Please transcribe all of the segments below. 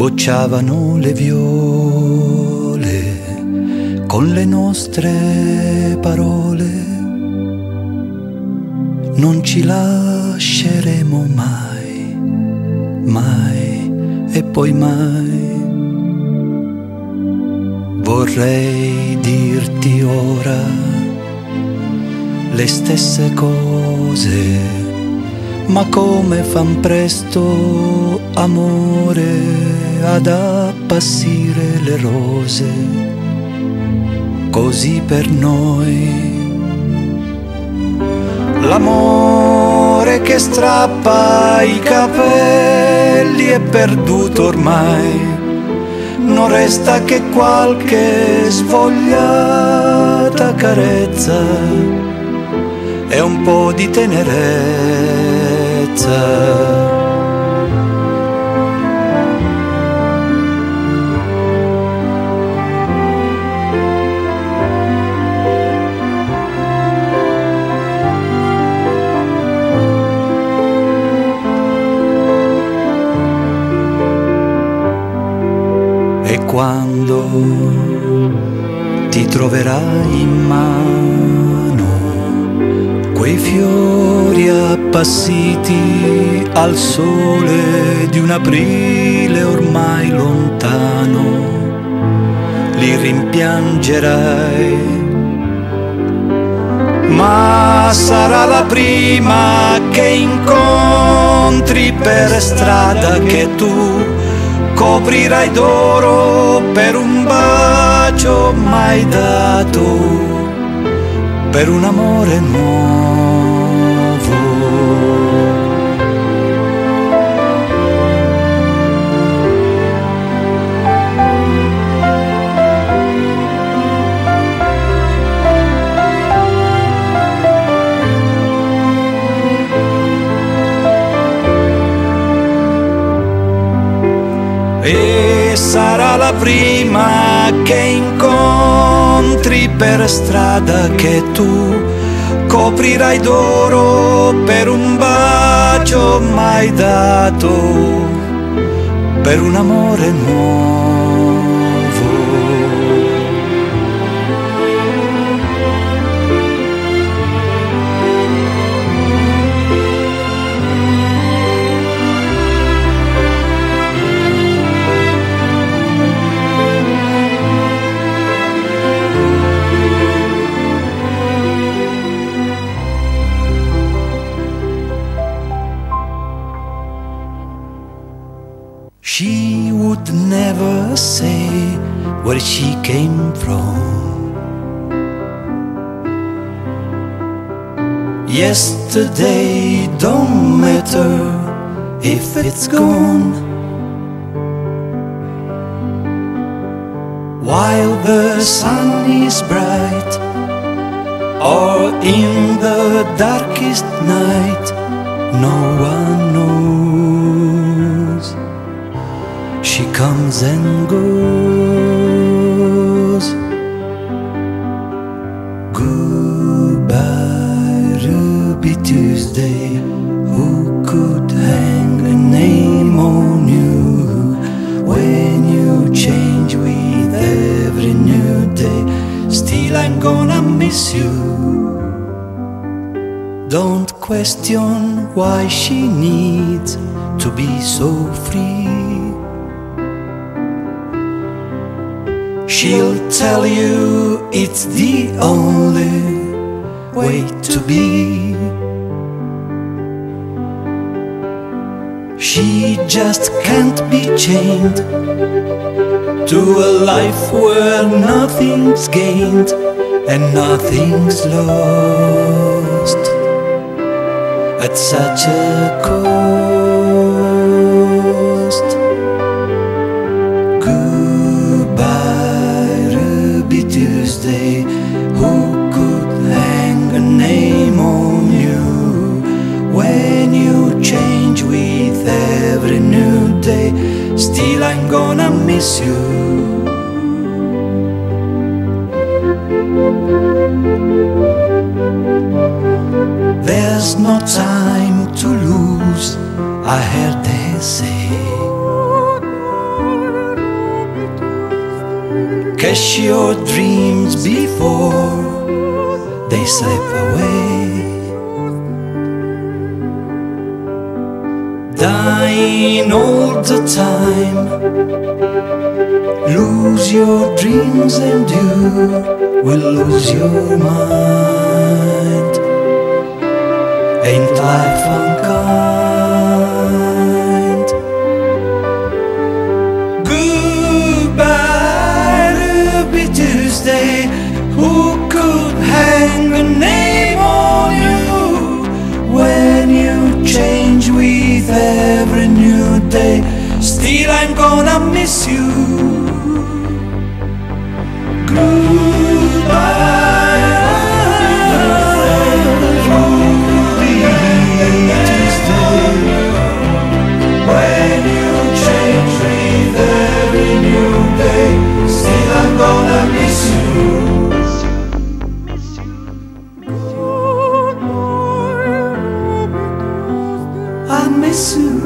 bocciavano le viole con le nostre parole. Non ci lasceremo mai, mai e poi mai. Vorrei dirti ora le stesse cose, ma come fan presto, amore, ad appassire le rose. Così per noi l'amore che strappa i capelli è perduto ormai. Non resta che qualche svogliata carezza e un po' di tenerezza. E quando ti troverai in mano quei fiori appassiti al sole di un aprile ormai lontano, li rimpiangerai, ma sarà la prima che incontri per strada che tu coprirai d'oro per un bacio mai dato, per un amore nuovo. E sarà la prima che incontri per strada che tu coprirai d'oro per un bacio mai dato, per un amore nuovo. She would never say where she came from. Yesterday don't matter if it's gone. While the sun is bright or in the darkest night, no one knows. She comes and goes. Goodbye, Ruby Tuesday. Who could hang a name on you when you change with every new day? Still I'm gonna miss you. Don't question why she needs to be so free. She'll tell you it's the only way to be. She just can't be chained to a life where nothing's gained and nothing's lost at such a cost. Goodbye, Ruby Tuesday. Who could hang a name on you when you change with every new day? Still I'm gonna miss you. There's no time to lose, I heard they say. Catch your dreams before they slip away. Dying all the time, lose your dreams and you will lose your mind. Ain't life unkind? Goodbye, Ruby Tuesday. Who could hang a name on you when you change with every new day? Still I'm gonna miss you. Goodbye, Ruby Tuesday. When you change with every new day, still I'm gonna miss you. I miss you.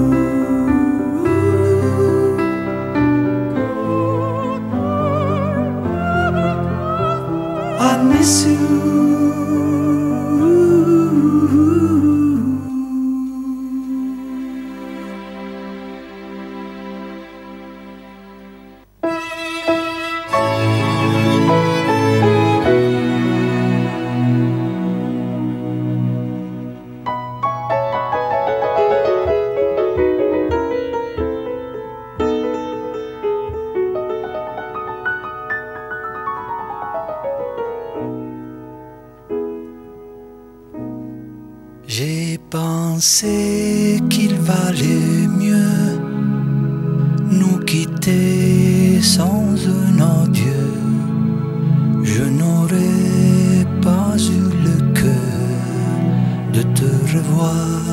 I miss you. J'ai pensé qu'il valait mieux nous quitter sans un adieu. Je n'aurais pas eu le cœur de te revoir.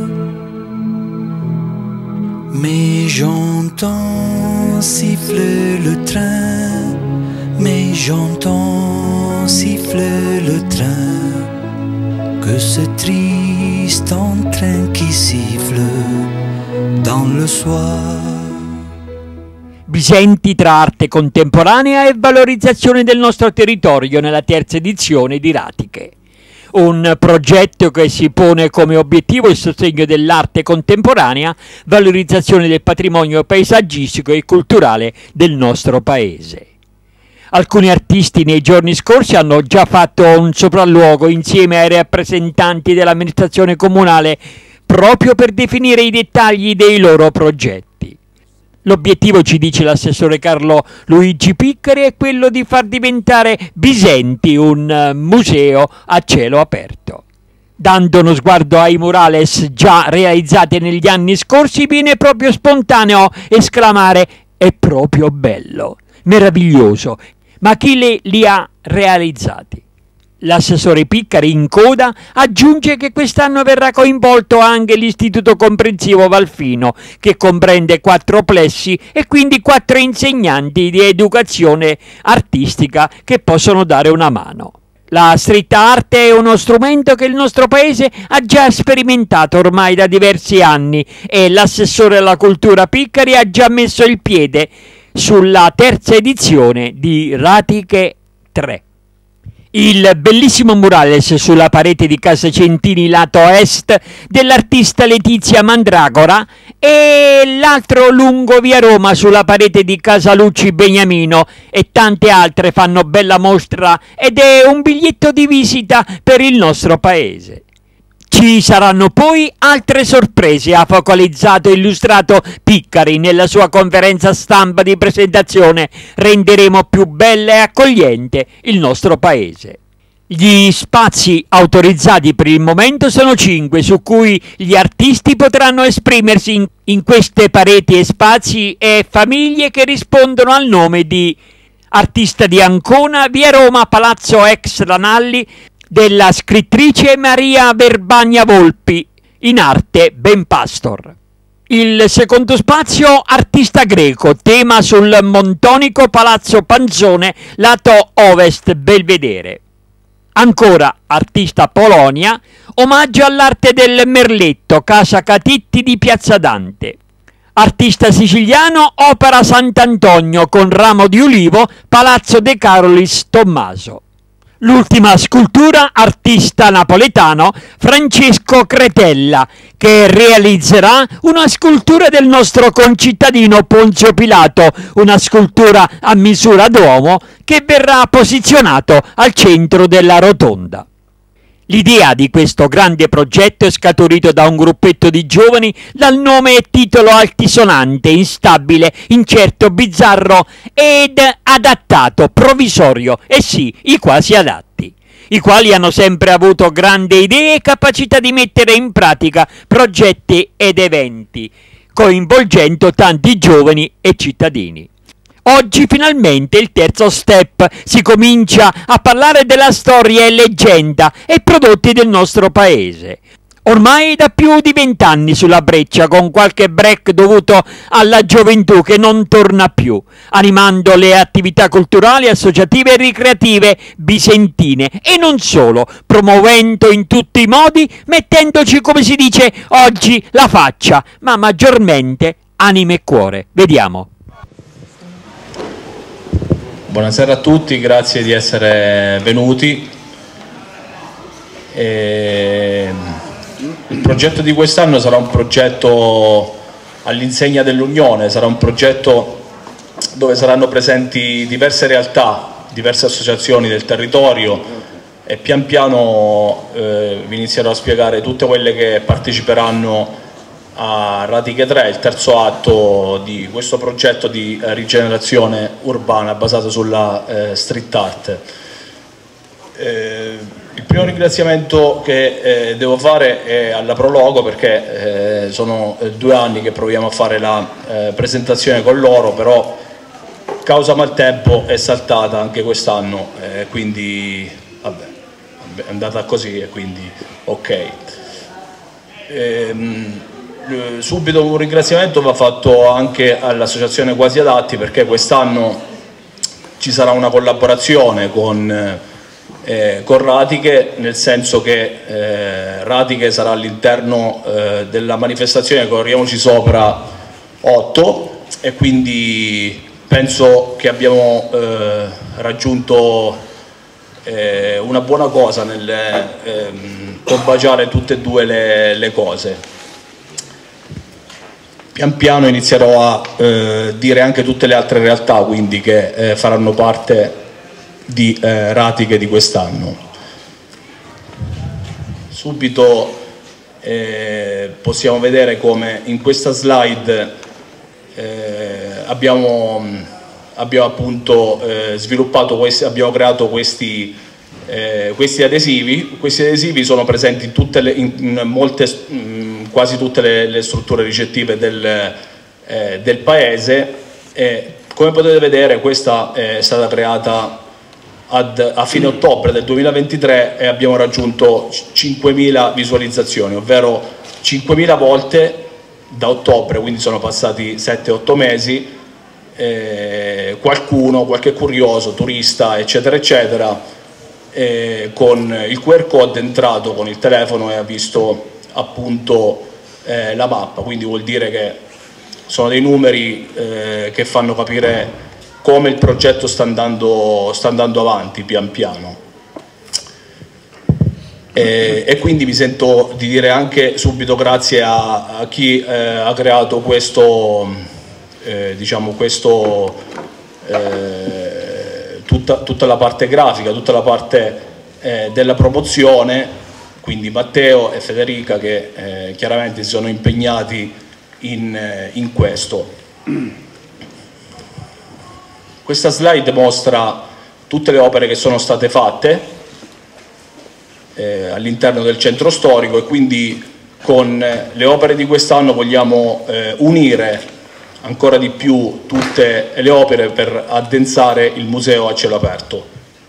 Mais j'entends siffler le train, mais j'entends siffler le train. Que ce triste entrain qui siffle dans le soir. Bisenti tra arte contemporanea e valorizzazione del nostro territorio nella terza edizione di Ratiche. Un progetto che si pone come obiettivo il sostegno dell'arte contemporanea, valorizzazione del patrimonio paesaggistico e culturale del nostro paese. Alcuni artisti nei giorni scorsi hanno già fatto un sopralluogo insieme ai rappresentanti dell'amministrazione comunale proprio per definire i dettagli dei loro progetti. L'obiettivo, ci dice l'assessore Carlo Luigi Piccari, è quello di far diventare Bisenti un museo a cielo aperto. Dando uno sguardo ai murales già realizzati negli anni scorsi, viene proprio spontaneo esclamare: è proprio bello, meraviglioso. Ma chi li ha realizzati? L'assessore Piccari in coda aggiunge che quest'anno verrà coinvolto anche l'Istituto Comprensivo Valfino, che comprende 4 plessi e quindi 4 insegnanti di educazione artistica che possono dare una mano. La street art è uno strumento che il nostro paese ha già sperimentato ormai da diversi anni e l'assessore alla cultura Piccari ha già messo il piede sulla terza edizione di Ratiche 3. Il bellissimo murales sulla parete di Casa Centini lato est dell'artista Letizia Mandragora e l'altro lungo via Roma sulla parete di Casa Lucci Beniamino e tante altre fanno bella mostra ed è un biglietto di visita per il nostro paese. Ci saranno poi altre sorprese, ha focalizzato e illustrato Piccari nella sua conferenza stampa di presentazione. Renderemo più bella e accogliente il nostro paese. Gli spazi autorizzati per il momento sono 5, su cui gli artisti potranno esprimersi in queste pareti e spazi e famiglie che rispondono al nome di Artista di Ancona, via Roma, Palazzo Ex Ranalli, della scrittrice Maria Verbagna Volpi, in arte Ben Pastor. Il secondo spazio, Artista Greco, tema sul Montonico, Palazzo Panzone, lato ovest Belvedere. Ancora Artista Polonia, omaggio all'arte del merletto, Casa Catitti di Piazza Dante. Artista siciliano, Opera Sant'Antonio con ramo di ulivo, Palazzo De Carolis Tommaso. L'ultima scultura, artista napoletano Francesco Cretella, che realizzerà una scultura del nostro concittadino Ponzio Pilato, una scultura a misura d'uomo che verrà posizionato al centro della rotonda. L'idea di questo grande progetto è scaturito da un gruppetto di giovani dal nome e titolo altisonante, instabile, incerto, bizzarro ed adattato, provvisorio, e sì, i quasi adatti, i quali hanno sempre avuto grandi idee e capacità di mettere in pratica progetti ed eventi, coinvolgendo tanti giovani e cittadini. Oggi finalmente il terzo step, si comincia a parlare della storia e leggenda e prodotti del nostro paese. Ormai da più di 20 anni sulla breccia, con qualche break dovuto alla gioventù che non torna più, animando le attività culturali, associative e ricreative bisentine, e non solo, promuovendo in tutti i modi, mettendoci, come si dice oggi, la faccia, ma maggiormente anima e cuore. Vediamo. Buonasera a tutti, grazie di essere venuti. Il progetto di quest'anno sarà un progetto all'insegna dell'Unione, sarà un progetto dove saranno presenti diverse realtà, diverse associazioni del territorio, e pian piano vi inizierò a spiegare tutte quelle che parteciperanno a Ratiche 3, il terzo atto di questo progetto di rigenerazione urbana basato sulla street art. Il primo ringraziamento che devo fare è alla Prologo, perché sono 2 anni che proviamo a fare la presentazione con loro, però causa maltempo è saltata anche quest'anno, quindi vabbè, è andata così e quindi ok. Subito un ringraziamento va fatto anche all'associazione Quasi Adatti, perché quest'anno ci sarà una collaborazione con Ratiche, nel senso che Ratiche sarà all'interno della manifestazione Corriamoci Sopra 8, e quindi penso che abbiamo raggiunto una buona cosa nel combaciare tutte e due le cose. Pian piano inizierò a dire anche tutte le altre realtà, quindi, che faranno parte di Ratiche di quest'anno. Subito possiamo vedere come in questa slide abbiamo appunto sviluppato abbiamo creato questi adesivi. Questi adesivi sono presenti in quasi tutte le strutture ricettive del paese, e come potete vedere questa è stata creata a fine ottobre del 2023 e abbiamo raggiunto 5.000 visualizzazioni, ovvero 5.000 volte da ottobre, quindi sono passati 7-8 mesi. Qualche curioso, turista eccetera eccetera, con il QR code è entrato con il telefono e ha visto appunto la mappa, quindi vuol dire che sono dei numeri che fanno capire come il progetto sta andando avanti pian piano. E quindi mi sento di dire anche subito grazie a chi ha creato questo, tutta la parte grafica, tutta la parte della promozione, quindi Matteo e Federica, che chiaramente si sono impegnati in questo. Questa slide mostra tutte le opere che sono state fatte all'interno del centro storico, e quindi con le opere di quest'anno vogliamo unire ancora di più tutte le opere per addensare il museo a cielo aperto.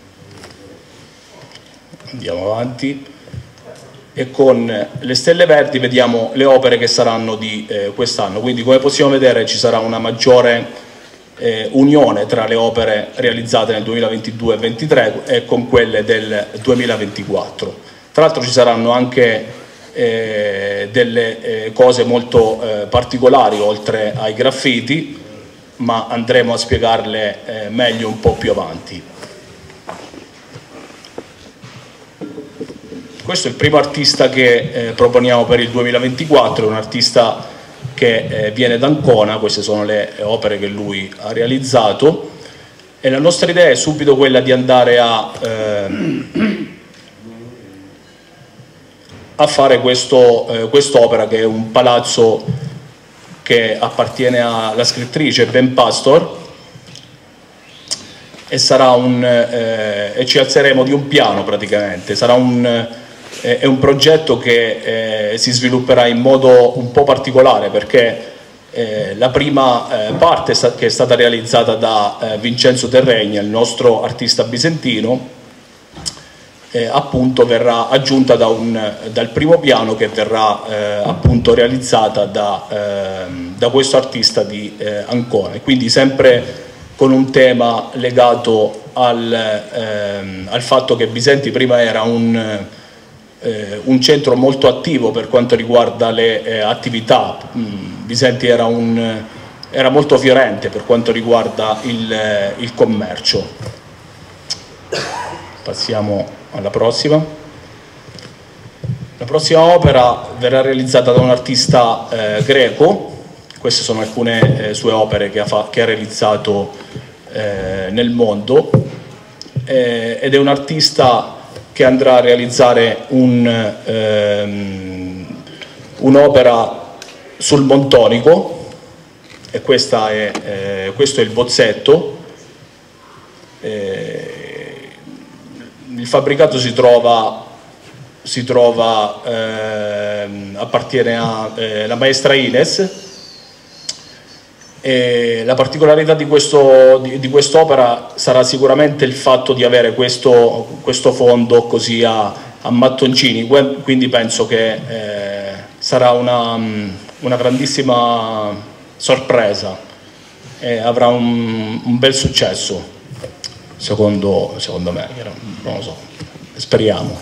Andiamo avanti. E con le stelle verdi vediamo le opere che saranno di quest'anno, quindi come possiamo vedere ci sarà una maggiore unione tra le opere realizzate nel 2022 e 2023 e con quelle del 2024. Tra l'altro ci saranno anche delle cose molto particolari oltre ai graffiti, ma andremo a spiegarle meglio un po' più avanti. Questo è il primo artista che proponiamo per il 2024, è un artista che viene da Ancona. Queste sono le opere che lui ha realizzato e la nostra idea è subito quella di andare a fare quest'opera, che è un palazzo che appartiene alla scrittrice Ben Pastor, e sarà e ci alzeremo di un piano praticamente. È un progetto che si svilupperà in modo un po' particolare, perché la prima parte che è stata realizzata da Vincenzo Terregna, il nostro artista bisentino, appunto verrà aggiunta dal primo piano, che verrà appunto realizzata da questo artista di Ancona, e quindi sempre con un tema legato al fatto che Bisenti prima era un centro molto attivo per quanto riguarda le attività. Bisenti era molto fiorente per quanto riguarda il commercio. Passiamo alla prossima. La prossima opera verrà realizzata da un artista greco. Queste sono alcune sue opere che ha realizzato nel mondo, ed è un artista che andrà a realizzare un'opera sul Montonico, e questo è il bozzetto. Il fabbricato appartiene alla maestra Ines. E la particolarità di quest'opera sarà sicuramente il fatto di avere questo fondo così a mattoncini, quindi penso che sarà una grandissima sorpresa e avrà un bel successo, secondo me, non lo so, speriamo.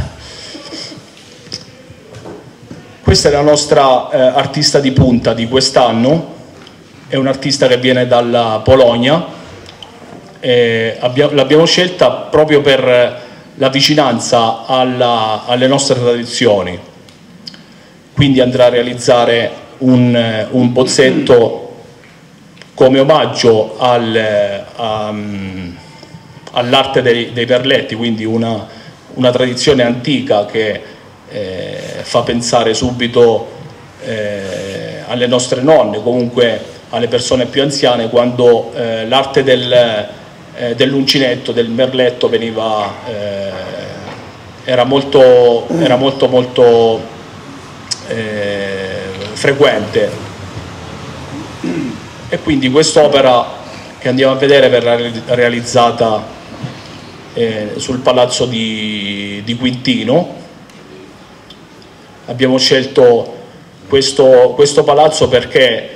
Questa è la nostra artista di punta di quest'anno. È un artista che viene dalla Polonia, l'abbiamo scelta proprio per la vicinanza alle nostre tradizioni, quindi andrà a realizzare un bozzetto come omaggio all'arte dei perletti, quindi una tradizione antica che fa pensare subito alle nostre nonne, comunque alle persone più anziane, quando l'arte dell'uncinetto, del merletto era molto frequente. E quindi quest'opera che andiamo a vedere verrà realizzata sul palazzo di Quintino. Abbiamo scelto questo palazzo perché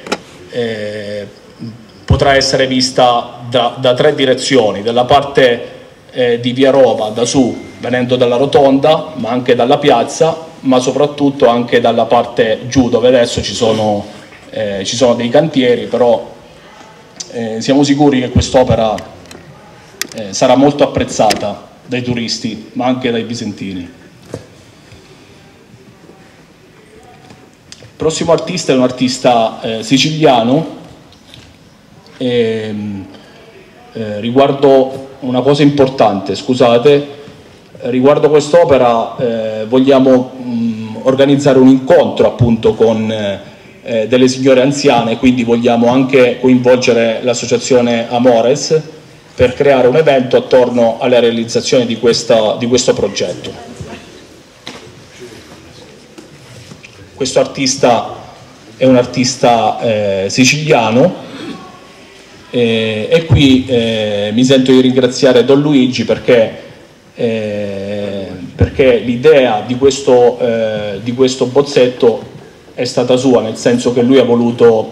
potrà essere vista da tre direzioni: dalla parte di Via Roma, da su, venendo dalla rotonda, ma anche dalla piazza, ma soprattutto anche dalla parte giù, dove adesso ci sono dei cantieri, però siamo sicuri che quest'opera sarà molto apprezzata dai turisti, ma anche dai bisentini. Il prossimo artista è un artista siciliano. Riguardo una cosa importante, scusate, riguardo quest'opera vogliamo organizzare un incontro appunto con delle signore anziane, quindi vogliamo anche coinvolgere l'associazione Amores per creare un evento attorno alla realizzazione di questo progetto. Questo artista è un artista siciliano, e qui mi sento di ringraziare Don Luigi perché l'idea di questo bozzetto è stata sua, nel senso che lui ha voluto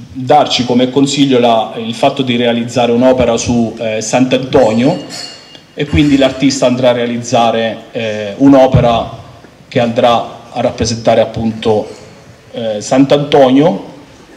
darci come consiglio il fatto di realizzare un'opera su Sant'Antonio, e quindi l'artista andrà a realizzare un'opera che andrà a rappresentare appunto Sant'Antonio,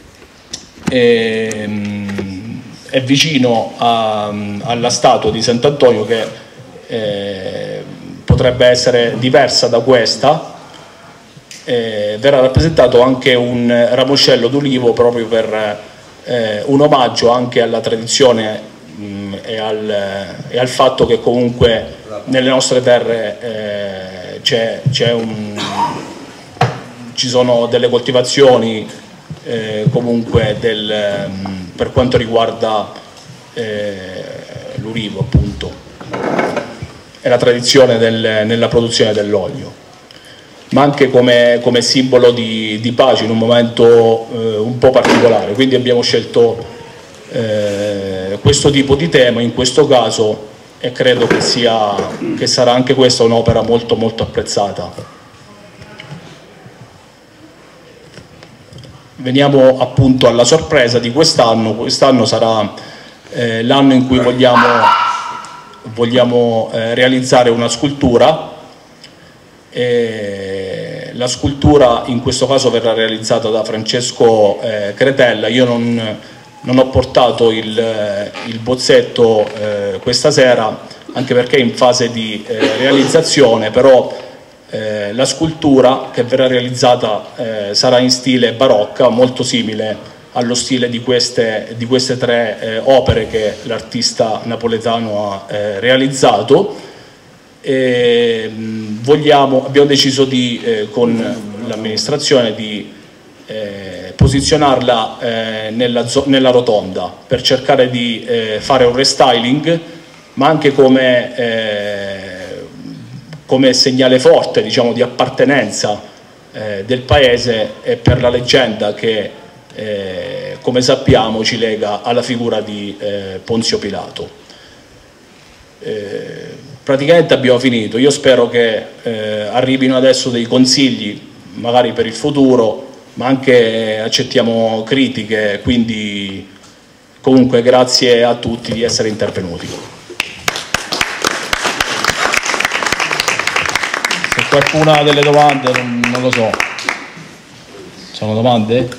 è vicino alla statua di Sant'Antonio, che potrebbe essere diversa da questa. Verrà rappresentato anche un ramoscello d'ulivo proprio per un omaggio anche alla tradizione e al fatto che comunque nelle nostre terre ci sono delle coltivazioni comunque per quanto riguarda l'ulivo, appunto, e la tradizione nella produzione dell'olio, ma anche come simbolo di pace in un momento un po' particolare. Quindi abbiamo scelto questo tipo di tema in questo caso, e credo che sarà anche questa un'opera molto molto apprezzata. Veniamo appunto alla sorpresa di quest'anno. Quest'anno sarà l'anno in cui vogliamo realizzare una scultura. La scultura in questo caso verrà realizzata da Francesco Cretella. Io non ho portato il bozzetto questa sera, anche perché è in fase di realizzazione, però la scultura che verrà realizzata sarà in stile barocca, molto simile allo stile di queste tre opere che l'artista napoletano ha realizzato. Abbiamo deciso con l'amministrazione di posizionarla nella rotonda, per cercare di fare un restyling, ma anche come segnale forte, diciamo, di appartenenza del paese, e per la leggenda che come sappiamo ci lega alla figura di Ponzio Pilato. Praticamente abbiamo finito. Io spero che arrivino adesso dei consigli magari per il futuro, ma anche accettiamo critiche, quindi comunque grazie a tutti di essere intervenuti. Se qualcuno ha delle domande, non lo so. Sono domande?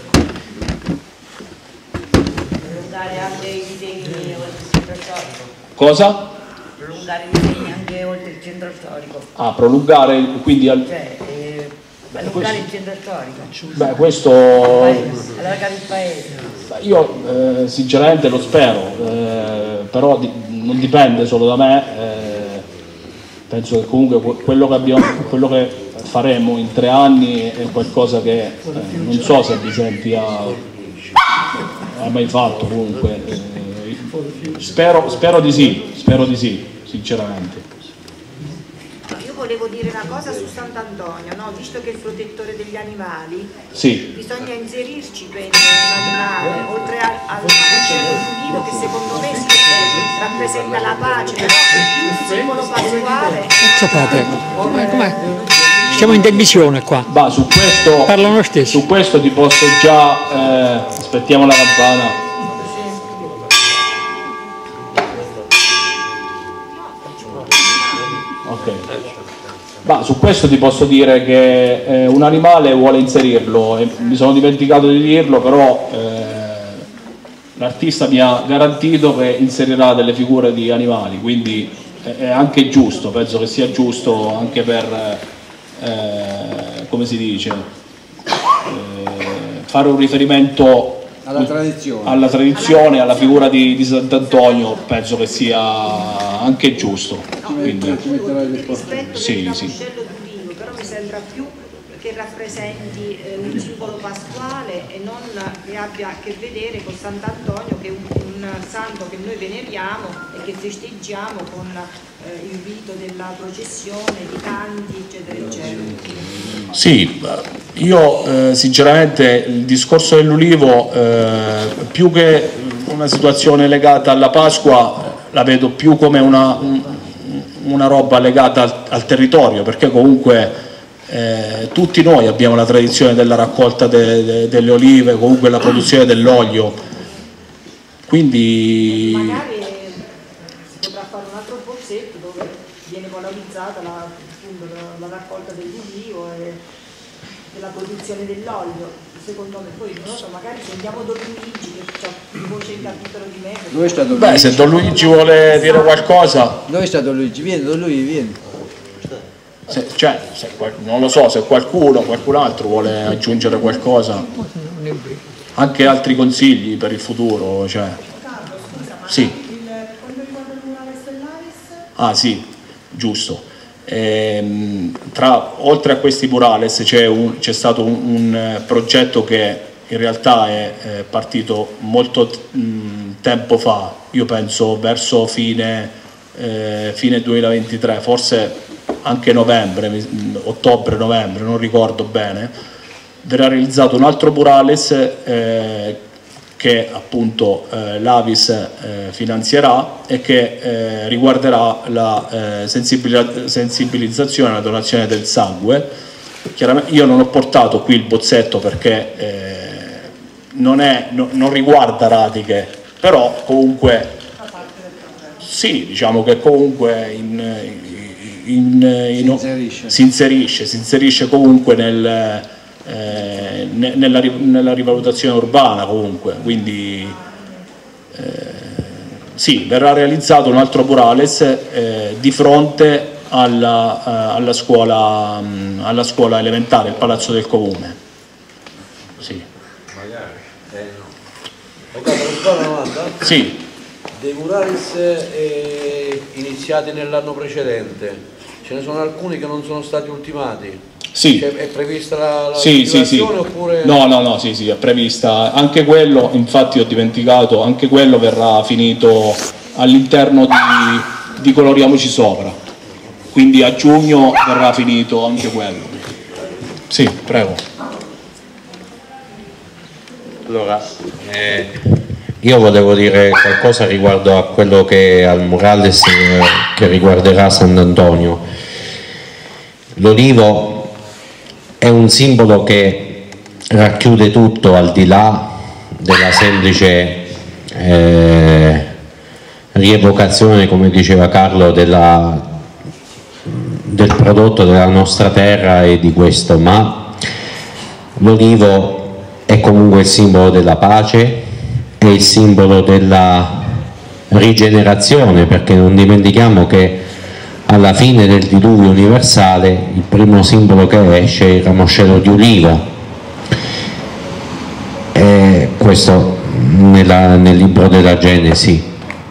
Prolungare anche i disegni oltre il centro storico. Cosa? Prolungare i disegni anche oltre il centro storico. Ah, prolungare, quindi Allungare il centro storico. Beh, questo Allargare il paese. io sinceramente lo spero, però non dipende solo da me. Penso che comunque quello che faremo in 3 anni è qualcosa che non so se Bisenti ha mai fatto. Comunque spero di sì, sinceramente. Io volevo dire una cosa su Sant'Antonio, no? Visto che è il protettore degli animali, Sì. bisogna inserirci, penso, un animale, oltre al ramoscello d'ulivo, che secondo me rappresenta la pace, però il simbolo pasquale. Sapete, com'è? Siamo in televisione qua. Ma su questo Parlano stessi. Su questo ti posso già aspettiamo la campana. Ok. Ma su questo ti posso dire che un animale vuole inserirlo, e mi sono dimenticato di dirlo, però l'artista mi ha garantito che inserirà delle figure di animali, quindi è anche giusto, penso che sia giusto anche per, come si dice, fare un riferimento alla tradizione, alla figura di Sant'Antonio, penso che sia anche giusto. Quindi, Rispetto sì, del sì. ramoscello d'ulivo, però mi sembra più che rappresenti un simbolo pasquale e non che abbia a che vedere con Sant'Antonio, che è un santo che noi veneriamo e che festeggiamo con il rito della processione, di canti, eccetera, eccetera. Sì, io sinceramente il discorso dell'ulivo, più che una situazione legata alla Pasqua, la vedo più come una roba legata al territorio, perché comunque tutti noi abbiamo la tradizione della raccolta delle olive, comunque la produzione dell'olio, quindi Magari si potrà fare un altro bozzetto dove viene valorizzata appunto, la raccolta dell'ulivo e la produzione dell'olio. Secondo me, poi non lo so, magari sentiamo Don Luigi che ha più voce in capitolo di me. Dove è stato Beh, se Don Luigi vuole dire qualcosa... Dove è stato Luigi? Vieni, Don Luigi, vieni. Non lo so, se qualcun altro vuole aggiungere qualcosa, anche altri consigli per il futuro, cioè. Sì. Quando riguarda il murale Stellaris? Ah sì, giusto. Oltre a questi murales c'è stato un progetto che in realtà è partito molto tempo fa, io penso verso fine 2023, forse anche novembre, ottobre-novembre, non ricordo bene. Verrà realizzato un altro murales che appunto l'Avis finanzierà e che riguarderà la sensibilizzazione alla donazione del sangue. Chiaramente io non ho portato qui il bozzetto perché non riguarda Ratiche, però comunque sì, diciamo che comunque si inserisce comunque nella rivalutazione urbana comunque, quindi sì, verrà realizzato un altro murales di fronte alla scuola elementare, il Palazzo del Comune. Sì. Sì. Dei murales iniziati nell'anno precedente, ce ne sono alcuni che non sono stati ultimati? Sì. Cioè, è prevista la sì. oppure... No, sì, è prevista. Anche quello, infatti ho dimenticato, anche quello verrà finito all'interno di Coloriamoci Sopra. Quindi a giugno verrà finito anche quello. Sì, prego. Allora, io volevo dire qualcosa riguardo a quello che al murales che riguarderà Sant'Antonio. L'olivo è un simbolo che racchiude tutto, al di là della semplice rievocazione, come diceva Carlo, del prodotto della nostra terra e di questo, ma l'olivo è comunque il simbolo della pace, è il simbolo della rigenerazione, perché non dimentichiamo che alla fine del diluvio universale il primo simbolo che esce è il ramoscello di ulivo, e questo nel libro della Genesi.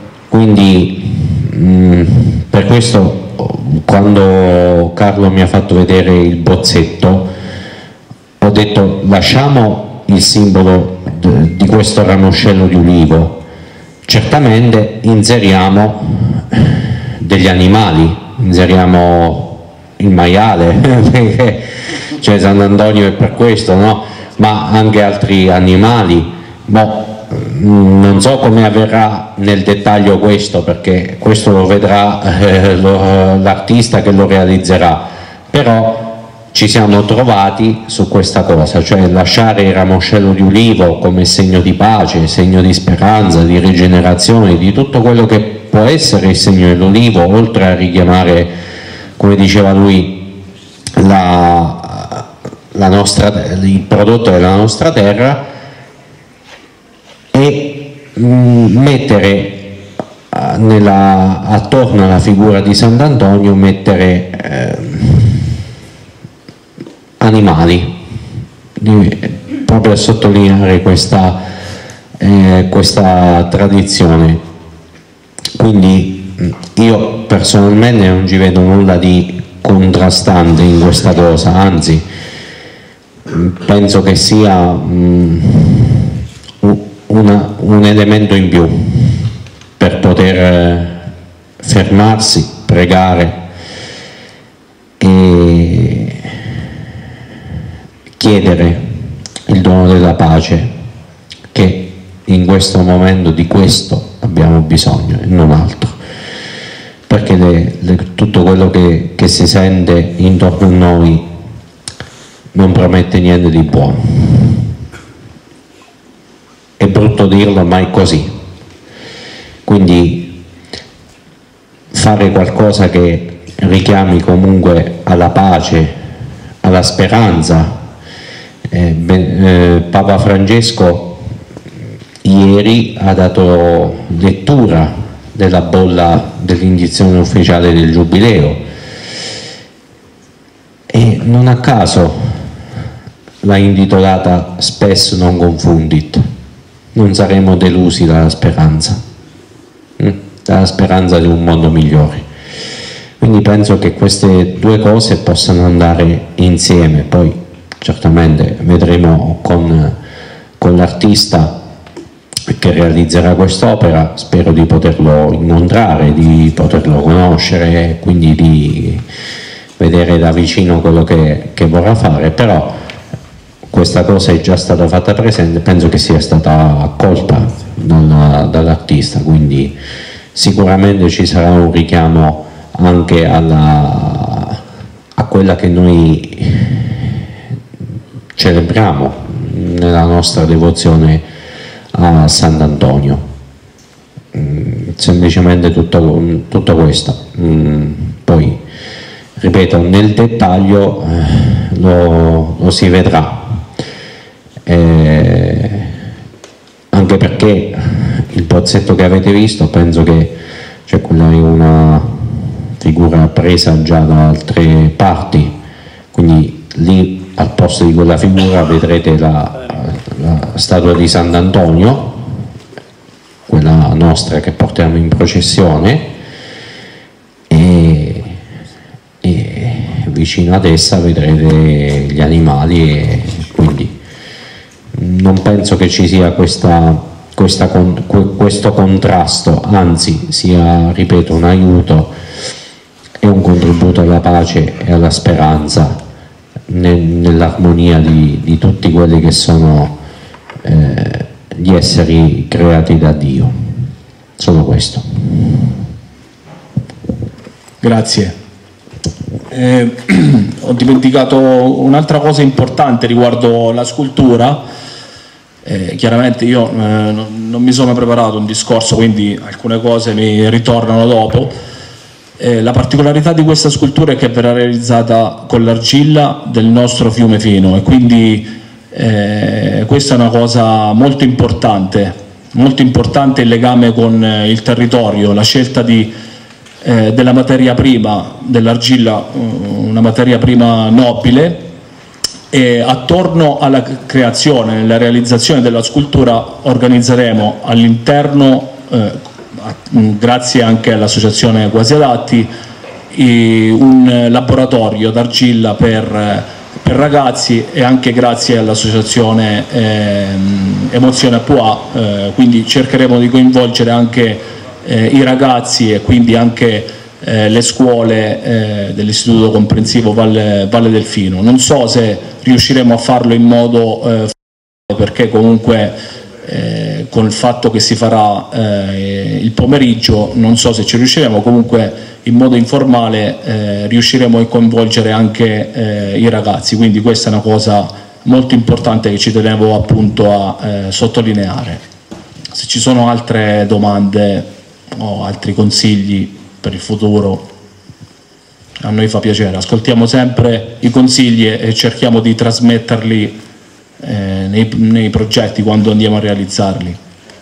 Quindi per questo quando Carlo mi ha fatto vedere il bozzetto ho detto lasciamo il simbolo di questo ramoscello di ulivo, certamente inseriamo degli animali, inseriamo il maiale perché cioè Sant'Antonio è per questo, no? Ma anche altri animali. Non so come avverrà nel dettaglio questo, perché questo lo vedrà l'artista che lo realizzerà, però ci siamo trovati su questa cosa, cioè lasciare il ramoscello di ulivo come segno di pace, segno di speranza, di rigenerazione, di tutto quello che può essere il segno dell'olivo, oltre a richiamare, come diceva lui, il prodotto della nostra terra, e mettere attorno alla figura di Sant'Antonio animali, proprio a sottolineare questa tradizione. Quindi io personalmente non ci vedo nulla di contrastante in questa cosa, anzi penso che sia un elemento in più per poter fermarsi, pregare e chiedere il dono della pace, che in questo momento di questo abbiamo bisogno e non altro, perché tutto quello che si sente intorno a noi non promette niente di buono. È brutto dirlo, ma è così. Quindi fare qualcosa che richiami comunque alla pace, alla speranza. Papa Francesco ieri ha dato lettura della bolla dell'indizione ufficiale del Giubileo e non a caso l'ha intitolata Spes non confundit, non saremo delusi dalla speranza di un mondo migliore. Quindi penso che queste due cose possano andare insieme, poi certamente vedremo con l'artista che realizzerà quest'opera, spero di poterlo incontrare, di poterlo conoscere, quindi di vedere da vicino quello che vorrà fare, però questa cosa è già stata fatta presente, penso che sia stata accolta dall'artista, quindi sicuramente ci sarà un richiamo anche a quella che noi celebriamo nella nostra devozione a Sant'Antonio. Semplicemente tutto questo. Poi ripeto, nel dettaglio lo si vedrà, anche perché il bozzetto che avete visto penso che quella è una figura presa già da altre parti, quindi lì al posto di quella figura vedrete la statua di Sant'Antonio, quella nostra che portiamo in processione, e vicino ad essa vedrete gli animali, e quindi non penso che ci sia questo contrasto, anzi sia, ripeto, un aiuto e un contributo alla pace e alla speranza nell'armonia di tutti quelli che sono gli esseri creati da Dio. Solo questo. Grazie. Ho dimenticato un'altra cosa importante riguardo la scultura. Chiaramente io non mi sono preparato un discorso, quindi alcune cose mi ritornano dopo. La particolarità di questa scultura è che verrà realizzata con l'argilla del nostro fiume Fino, e quindi questa è una cosa molto importante il legame con il territorio, la scelta della materia prima, dell'argilla, una materia prima nobile, e attorno alla creazione, alla realizzazione della scultura organizzeremo all'interno, grazie anche all'associazione Quasi Adatti, un laboratorio d'argilla per ragazzi, e anche grazie all'associazione Emozione a Pua, quindi cercheremo di coinvolgere anche i ragazzi e quindi anche le scuole dell'Istituto Comprensivo Valle del Fino. Non so se riusciremo a farlo in modo perché comunque con il fatto che si farà il pomeriggio non so se ci riusciremo, comunque in modo informale riusciremo a coinvolgere anche i ragazzi, quindi questa è una cosa molto importante che ci tenevo appunto a sottolineare. Se ci sono altre domande o altri consigli per il futuro, a noi fa piacere, ascoltiamo sempre i consigli e cerchiamo di trasmetterli nei progetti quando andiamo a realizzarli.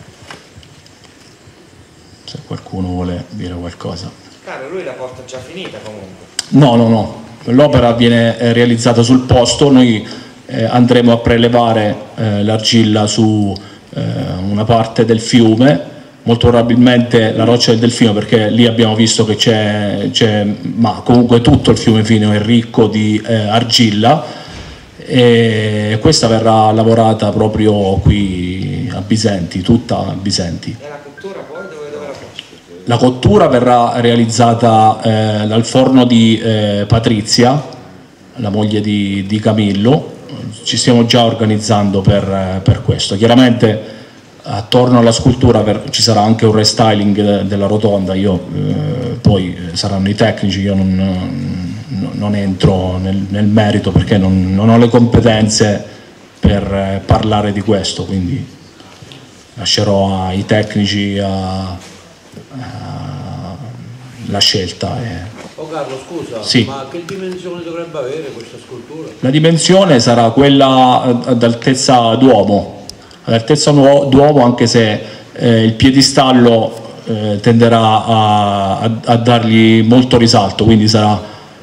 Se qualcuno vuole dire qualcosa. Lui la porta già finita comunque. No, l'opera viene realizzata sul posto, noi andremo a prelevare l'argilla su una parte del fiume, molto probabilmente la roccia del Delfino, perché lì abbiamo visto che c'è, ma comunque tutto il fiume Fino è ricco di argilla, e questa verrà lavorata proprio qui a Bisenti, tutta a Bisenti. E la cottura poi dove la faccio? La cottura verrà realizzata dal forno di Patrizia, la moglie di Camillo. Ci stiamo già organizzando per questo. Chiaramente attorno alla scultura ci sarà anche un restyling della rotonda, poi saranno i tecnici, io non entro nel merito perché non ho le competenze per parlare di questo, quindi lascerò ai tecnici la scelta. Oh Carlo, scusa, sì. Ma che dimensione dovrebbe avere questa scultura? La dimensione sarà quella ad altezza d'uomo, anche se il piedistallo tenderà a dargli molto risalto, quindi sarà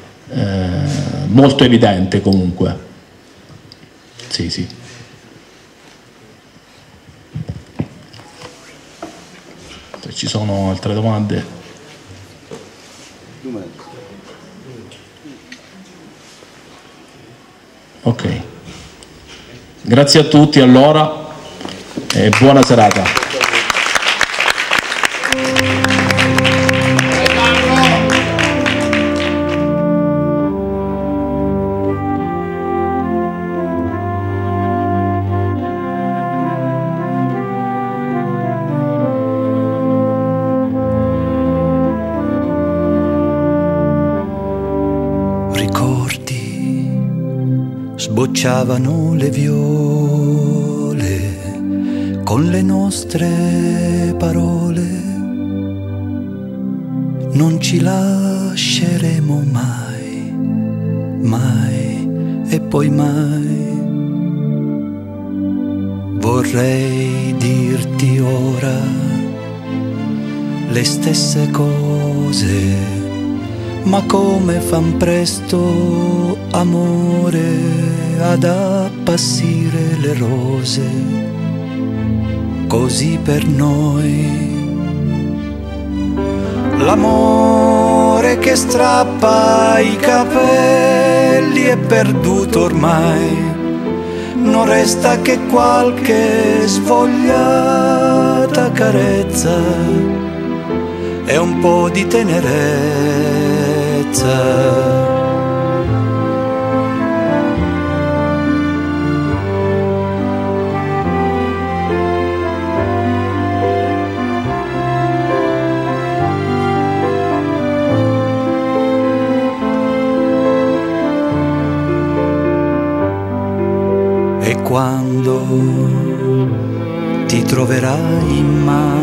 molto evidente comunque. Sì, sì. Se ci sono altre domande. Ok. Grazie a tutti allora e buona serata. Sbocciavano le viole con le nostre parole, non ci lasceremo mai, mai e poi mai. Vorrei dirti ora le stesse cose, ma come fan presto, amore, ad appassire le rose, così per noi. L'amore che strappa i capelli è perduto ormai, non resta che qualche svogliata carezza e un po' di tenerezza. E quando ti troverai in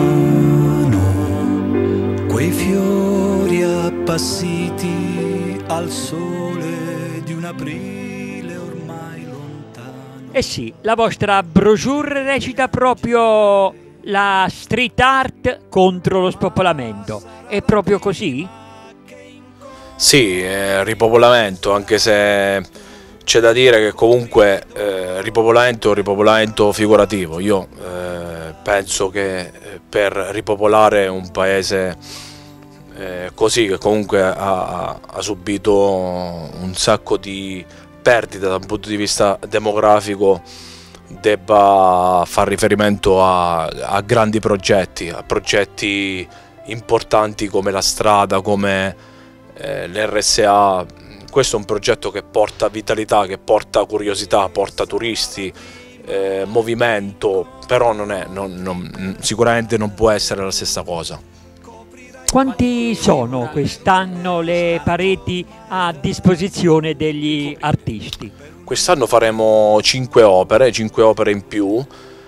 mano quei fiori appassiti al sole di un aprile ormai lontano. Eh sì, la vostra brochure recita proprio la street art contro lo spopolamento. È proprio così? Sì, ripopolamento, anche se c'è da dire che comunque ripopolamento è un ripopolamento figurativo. Io penso che per ripopolare un paese così, che comunque ha subito un sacco di perdite da un punto di vista demografico, debba far riferimento a grandi progetti, a progetti importanti come la strada, come l'RSA. Questo è un progetto che porta vitalità, che porta curiosità, porta turisti, movimento, però sicuramente non può essere la stessa cosa. Quanti sono quest'anno le pareti a disposizione degli artisti? Quest'anno faremo 5 opere in più,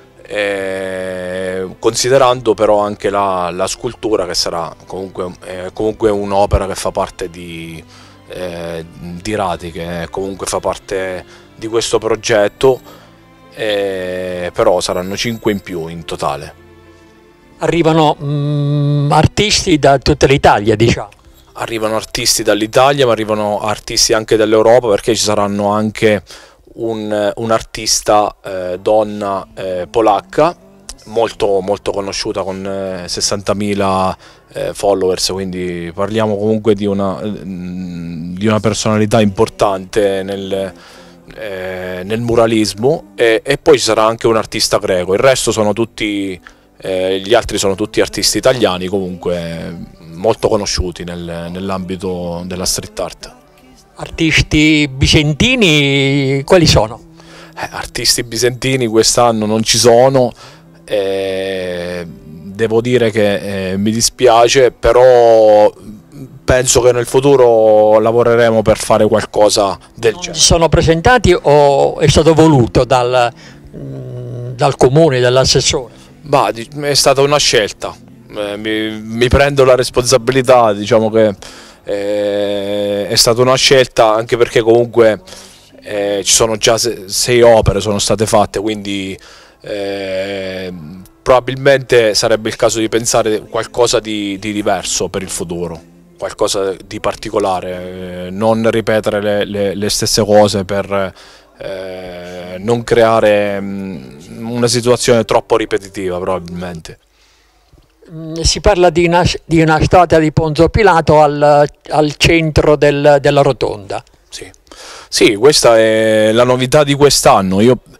considerando però anche la scultura, che sarà comunque un'opera che fa parte di Rati, che comunque fa parte di questo progetto, però saranno 5 in più in totale. Arrivano artisti da tutta l'Italia, diciamo. Arrivano artisti dall'Italia, ma arrivano artisti anche dall'Europa, perché ci saranno anche un artista donna polacca molto, molto conosciuta, con 60.000 followers, quindi parliamo comunque di una personalità importante nel muralismo, e poi ci sarà anche un artista greco. Il resto sono tutti, gli altri sono tutti artisti italiani, comunque molto conosciuti nell'ambito della street art. Artisti bizantini quali sono? Artisti bizantini quest'anno non ci sono, devo dire che mi dispiace, però penso che nel futuro lavoreremo per fare qualcosa del genere. Sono presentati o è stato voluto dal comune, dall'assessore? È stata una scelta, mi prendo la responsabilità, diciamo che è stata una scelta, anche perché comunque ci sono già 6 opere sono state fatte, quindi probabilmente sarebbe il caso di pensare qualcosa di diverso per il futuro, qualcosa di particolare, non ripetere le stesse cose per non creare una situazione troppo ripetitiva probabilmente. Si parla di una statua di Ponzio Pilato al centro della rotonda. Sì, questa è la novità di quest'anno.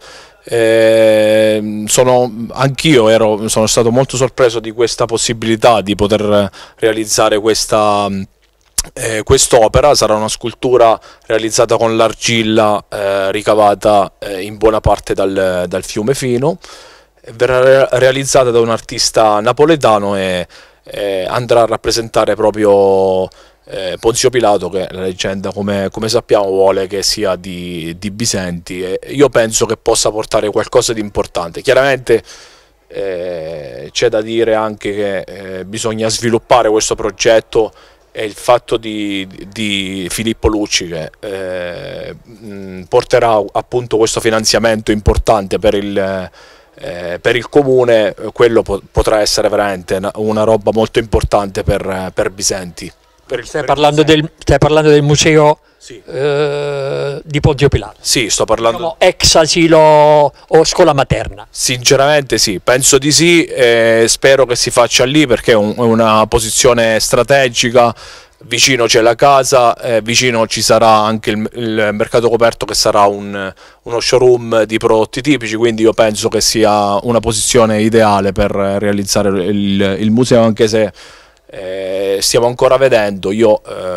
Anch'io sono stato molto sorpreso di questa possibilità di poter realizzare quest'opera. Sarà una scultura realizzata con l'argilla ricavata in buona parte dal fiume Fino. Verrà realizzata da un artista napoletano e andrà a rappresentare proprio Ponzio Pilato, che la leggenda, come sappiamo, vuole che sia di Bisenti, e io penso che possa portare qualcosa di importante. Chiaramente c'è da dire anche che bisogna sviluppare questo progetto, e il fatto di Filippo Lucci, che porterà appunto questo finanziamento importante per il comune, quello potrà essere veramente una roba molto importante per Bisenti. Stai parlando del museo di Ponzio Pilato? Sì, sto parlando, diciamo, ex asilo o scuola materna. Sinceramente sì, penso di sì, spero che si faccia lì, perché è una posizione strategica. Vicino c'è la casa, vicino ci sarà anche il mercato coperto, che sarà uno showroom di prodotti tipici, quindi io penso che sia una posizione ideale per realizzare il museo, anche se stiamo ancora vedendo. Io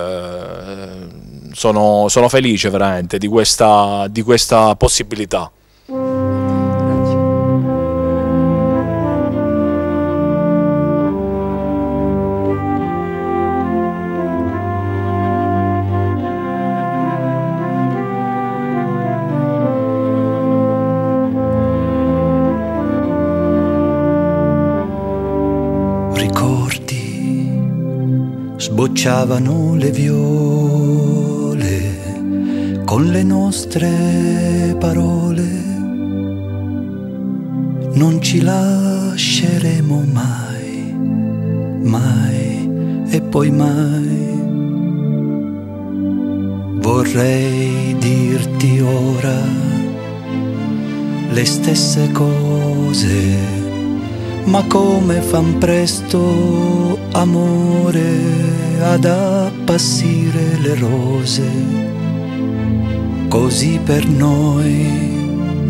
sono felice veramente di questa possibilità. Sbocciavano le viole con le nostre parole. Non ci lasceremo mai, mai e poi mai. Vorrei dirti ora le stesse cose, ma come fan presto, amore, ad appassire le rose, così per noi.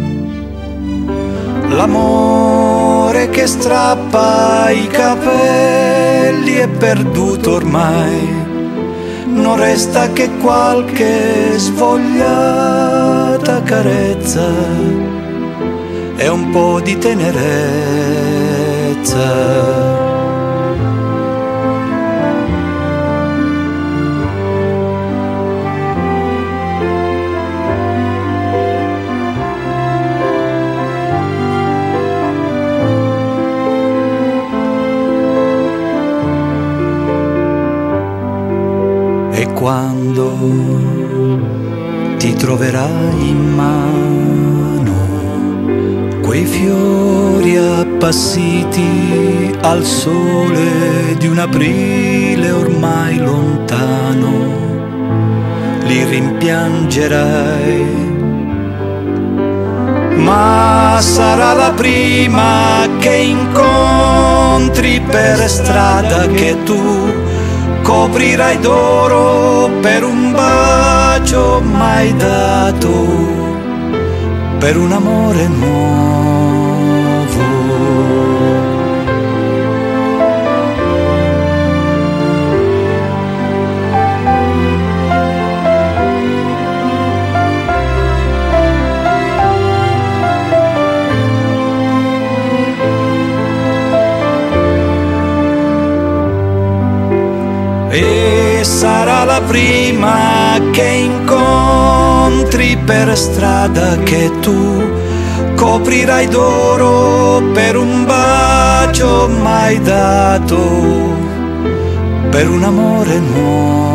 L'amore che strappa i capelli è perduto ormai, non resta che qualche svogliata carezza e un po' di tenerezza. E quando ti troverai in mano quei fiori appassiti al sole di un aprile ormai lontano, li rimpiangerai, ma sarà la prima che incontri per strada che tu coprirai d'oro per un bacio mai dato, per un amore nuovo. E sarà la prima che incontri per strada che tu coprirai d'oro per un bacio bacio mai dato per un amore nuovo.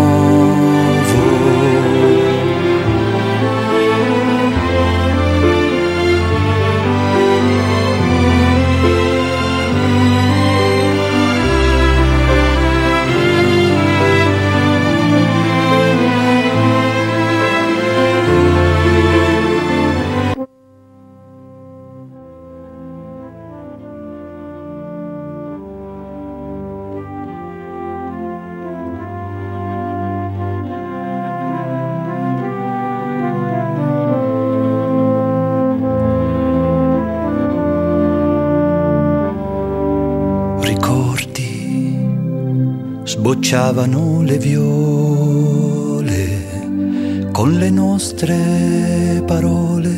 Sbocciavano le viole con le nostre parole,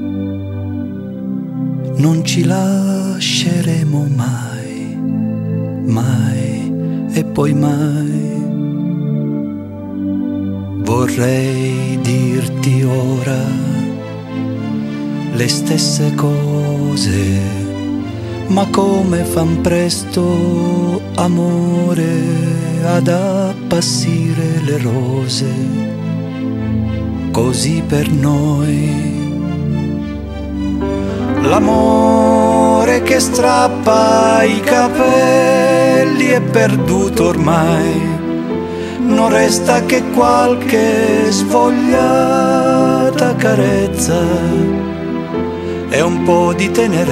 non ci lasceremo mai, mai e poi mai. Vorrei dirti ora le stesse cose, ma come fan presto, amore, ad appassire le rose, così per noi. L'amore che strappa i capelli è perduto ormai, non resta che qualche svogliata carezza e un po' di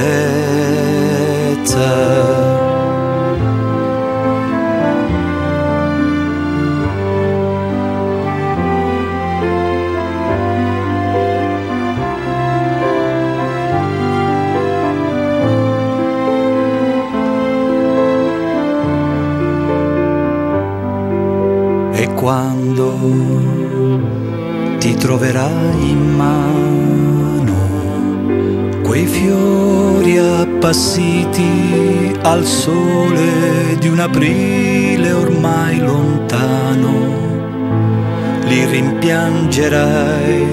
tenerezza. E quando ti troverai in mano quei fiori appassiti al sole di un aprile ormai lontano, li rimpiangerai,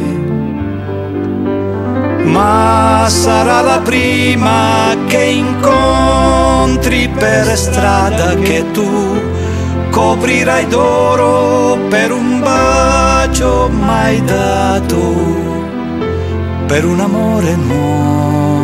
ma sarà la prima che incontri per strada che tu coprirai d'oro per un bacio mai dato, per un amore nuovo.